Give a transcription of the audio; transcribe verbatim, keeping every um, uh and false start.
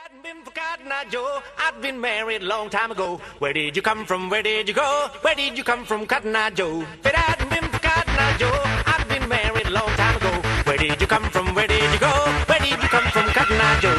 hadn't been for Cotton Eye Joe, I'd been married a long time ago. Where did you come from? Where did you go? Where did you come from, Cotton Eye Joe? If it hadn't been for Cotton Eye Joe, I'd been married a long time ago. Where did you come from? Where did you go? Where did you come from, Cotton Eye Joe?